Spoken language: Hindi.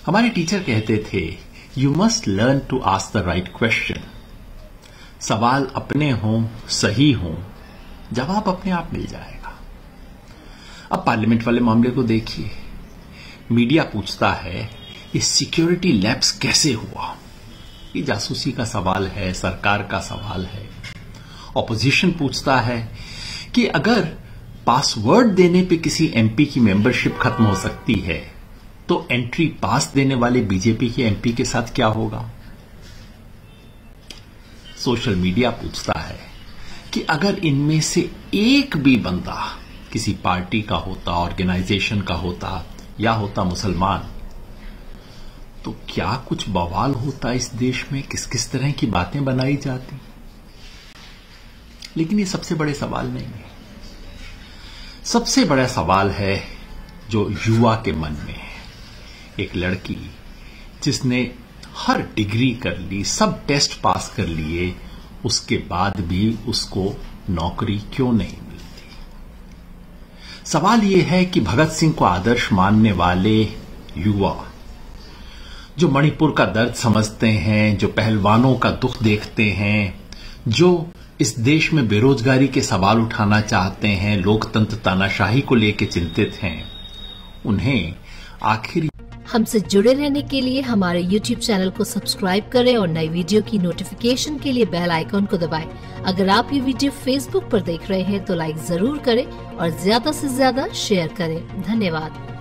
हमारे टीचर कहते थे, you must learn to ask the right question. सवाल अपने हों, सही हों, जवाब अपने आप मिल जाएगा। अब पार्लियामेंट वाले मामले को देखिए। मीडिया पूछता है, ये सिक्योरिटी लैप्स कैसे हुआ? ये जासूसी का सवाल है, सरकार का सवाल है। ऑपोजिशन पूछता है कि अगर पासवर्ड देने पे किसी एमपी की मेंबरशिप खत्म हो सकती है, तो एंट्री पास देने वाले बीजेपी के एमपी के साथ क्या होगा? सोशल मीडिया पूछता है कि अगर इनमें से एक भी बंदा किसी पार्टी का होता, ऑर्गेनाइजेशन का होता या होता मुसलमान, तो क्या कुछ बवाल होता इस देश में? किस किस तरह की बातें बनाई जाती। लेकिन ये सबसे बड़े सवाल नहीं है। सबसे बड़ा सवाल है जो युवा के मन में है। एक लड़की जिसने हर डिग्री कर ली, सब टेस्ट पास कर लिए, उसके बाद भी उसको नौकरी क्यों नहीं मिलती? सवाल यह है कि भगत सिंह को आदर्श मानने वाले युवा, जो मणिपुर का दर्द समझते हैं, जो पहलवानों का दुख देखते हैं, जो इस देश में बेरोजगारी के सवाल उठाना चाहते हैं, लोकतंत्र तानाशाही को लेकर चिंतित हैं, उन्हें आखिर हमसे जुड़े रहने के लिए हमारे YouTube चैनल को सब्सक्राइब करें और नई वीडियो की नोटिफिकेशन के लिए बेल आइकॉन को दबाएं। अगर आप ये वीडियो Facebook पर देख रहे हैं तो लाइक जरूर करें और ज्यादा से ज्यादा शेयर करें। धन्यवाद।